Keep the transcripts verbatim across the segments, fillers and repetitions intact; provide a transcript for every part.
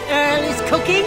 Earl is cooking?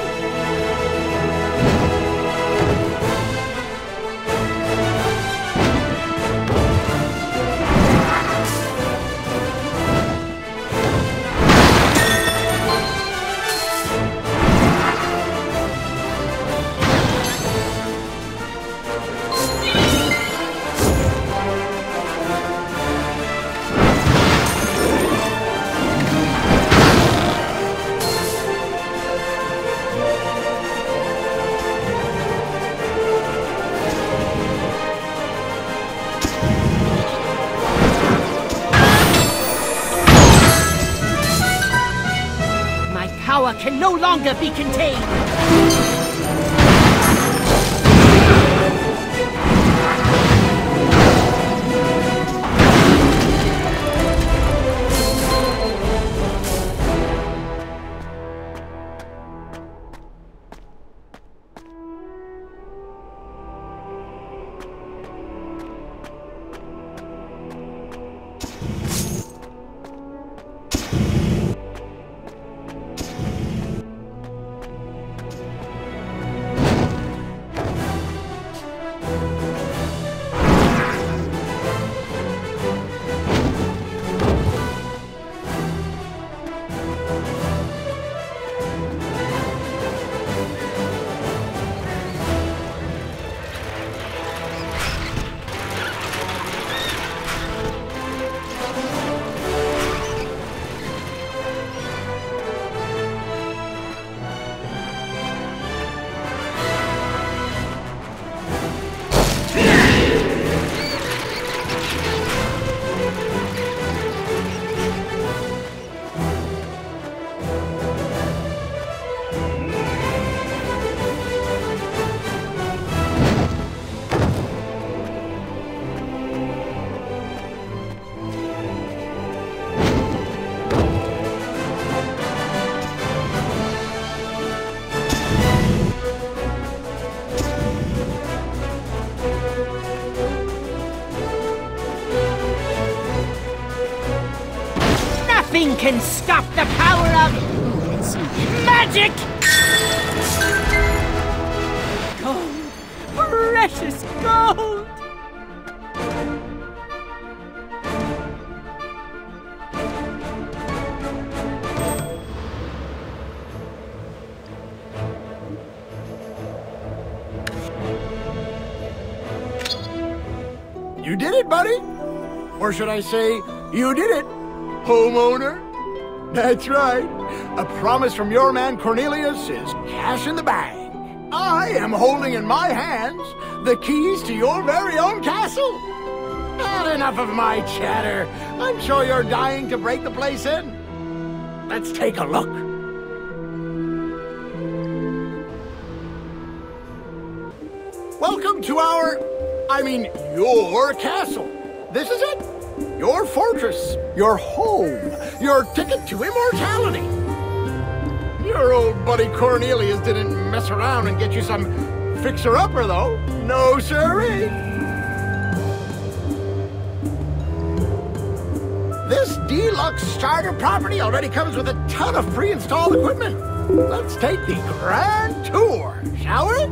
Power can no longer be contained! Nothing can stop the power of let's see, magic! Gold! Precious gold! You did it, buddy! Or should I say, you did it, homeowner? That's right. A promise from your man Cornelius is cash in the bag. I am holding in my hands the keys to your very own castle. Not enough of my chatter. I'm sure you're dying to break the place in. Let's take a look. Welcome to our, I mean, your castle. This is it. Your fortress, your home, your ticket to immortality. Your old buddy Cornelius didn't mess around and get you some fixer-upper, though. No, sirree. This deluxe starter property already comes with a ton of pre-installed equipment. Let's take the grand tour, shall we?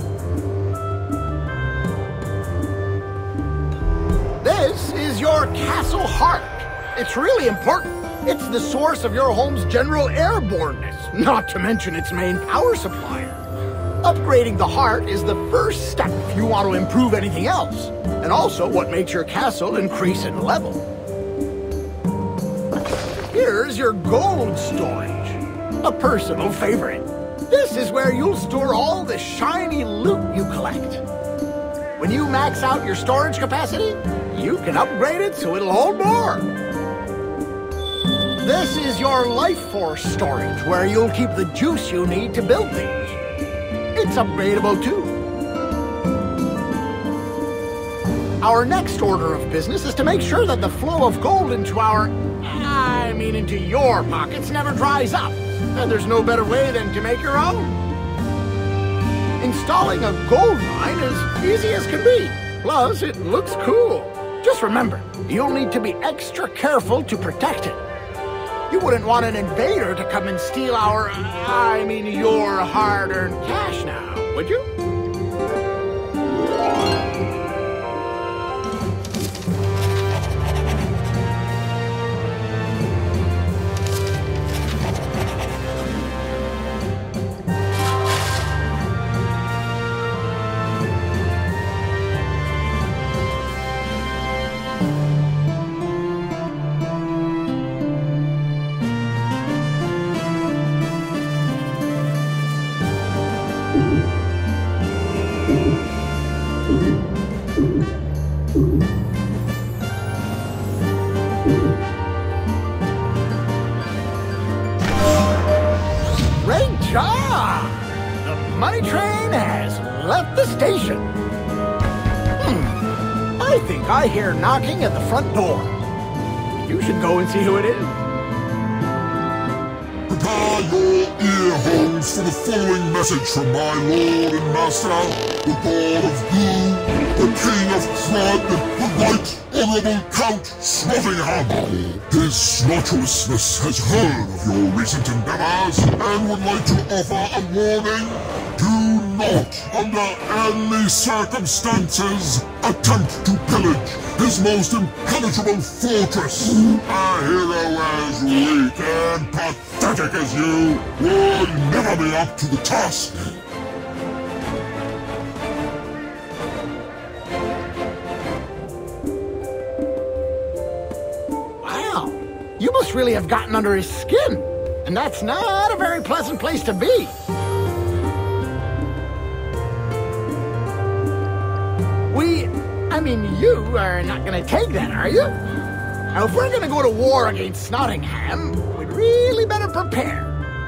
This is your castle heart. It's really important. It's the source of your home's general airborneness, not to mention its main power supplier. Upgrading the heart is the first step if you want to improve anything else, and also what makes your castle increase in level. Here's your gold storage, a personal favorite. This is where you'll store all the shiny loot you collect. When you max out your storage capacity, you can upgrade it so it'll hold more. This is your life force storage, where you'll keep the juice you need to build things. It's upgradable too. Our next order of business is to make sure that the flow of gold into our, I mean into your pockets, never dries up. And there's no better way than to make your own. Installing a gold mine is easy as can be. Plus, it looks cool. Just remember, you'll need to be extra careful to protect it. You wouldn't want an invader to come and steal our, I mean, your hard-earned cash now, would you? Great job! The money train has left the station. Hmm. I think I hear knocking at the front door. You should go and see who it is. Prepare your ear holes for the following message from my lord and master, the god of Goo, the king of Crud, the right honourable Count Snottingham. His snottuousness has heard of your recent endeavours and would like to offer a warning. Do not, under any circumstances, attempt to pillage his most impenetrable fortress. A hero as weak and pathetic as you would never be up to the task. Wow, you must really have gotten under his skin, and that's not a very pleasant place to be. We, I mean, you are not going to take that, are you? Now, if we're going to go to war against Snottingham, we'd really better prepare.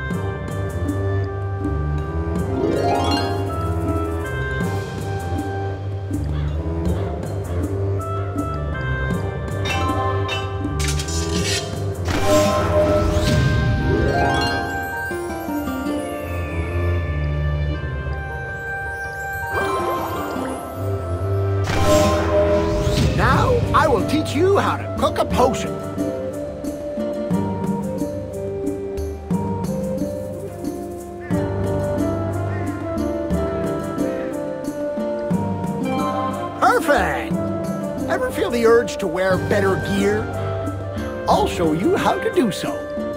Now, I will teach you how to cook a potion. Perfect! Ever feel the urge to wear better gear? I'll show you how to do so.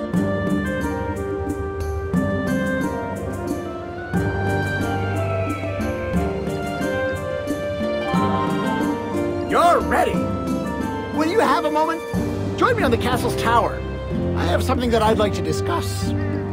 You're ready! Will you have a moment? Join me on the castle's tower. I have something that I'd like to discuss.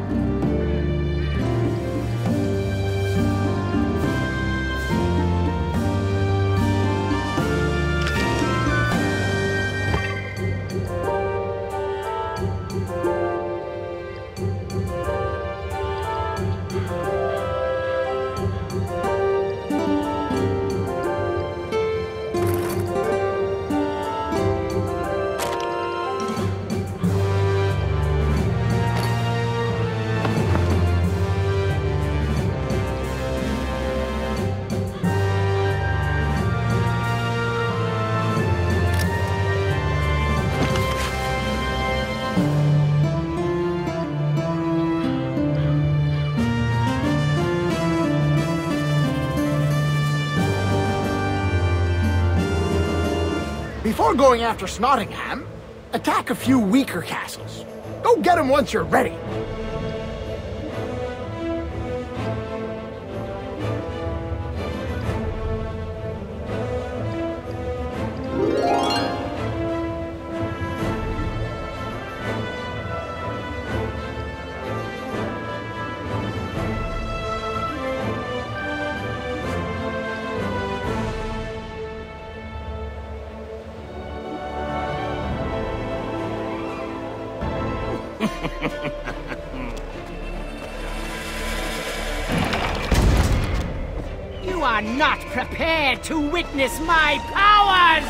Before going after Snottingham, attack a few weaker castles. Go get them once you're ready. You are not prepared to witness my powers!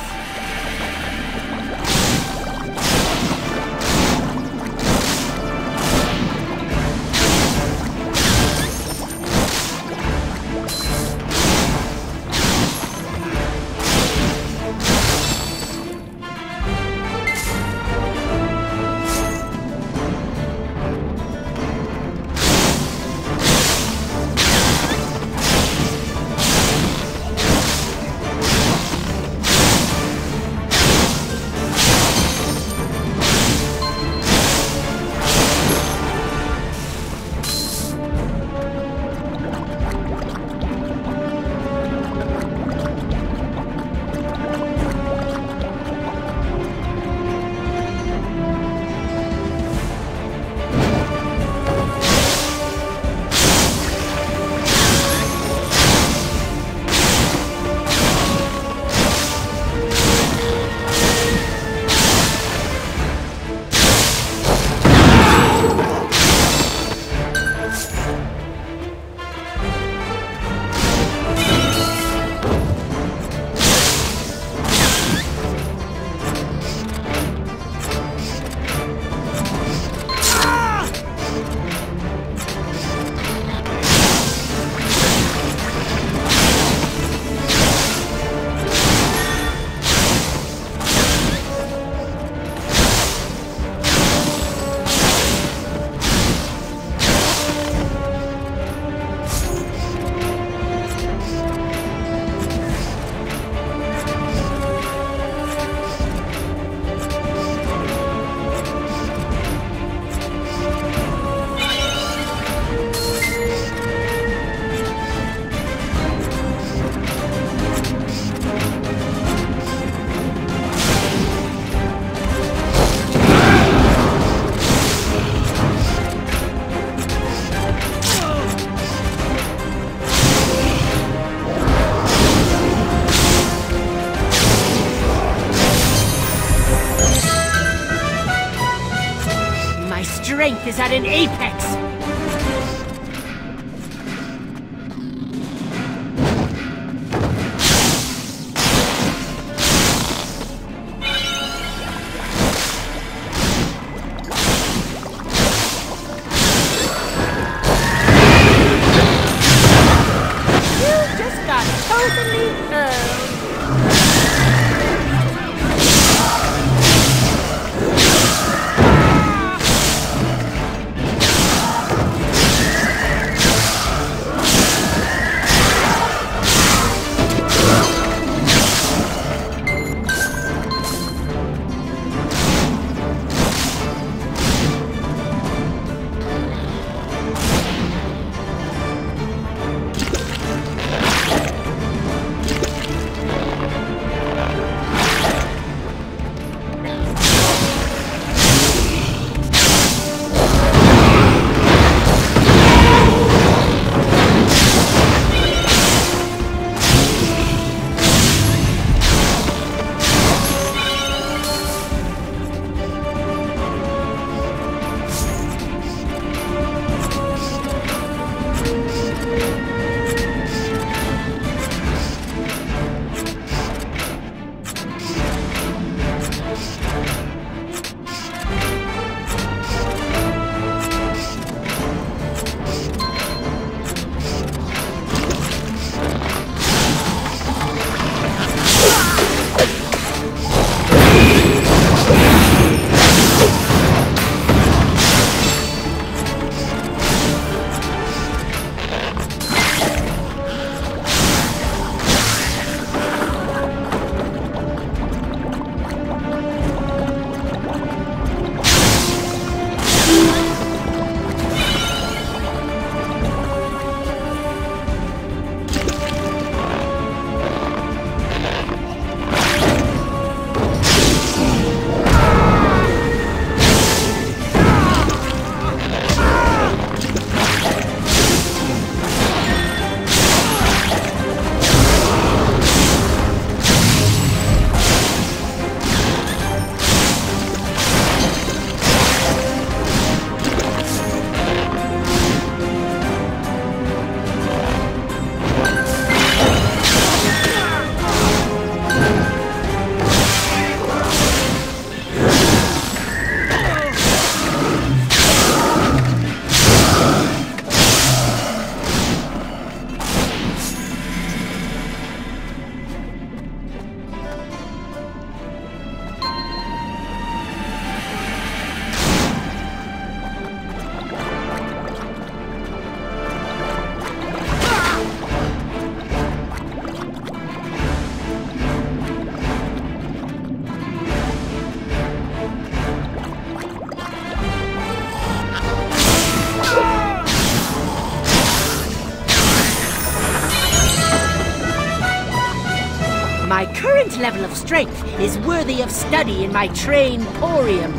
is at an apex! You just got totally hurled. My current level of strength is worthy of study in my Trainporium.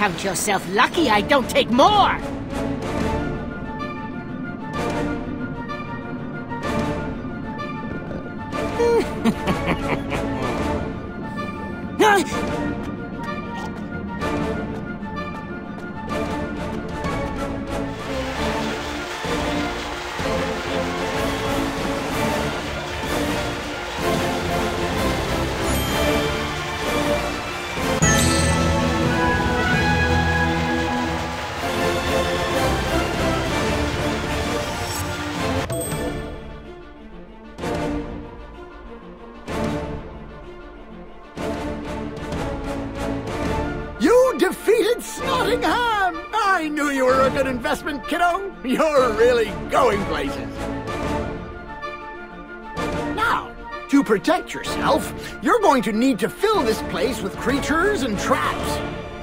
Count yourself lucky I don't take more! Defeated Snottingham! I knew you were a good investment, kiddo. You're really going places. Now, to protect yourself, you're going to need to fill this place with creatures and traps.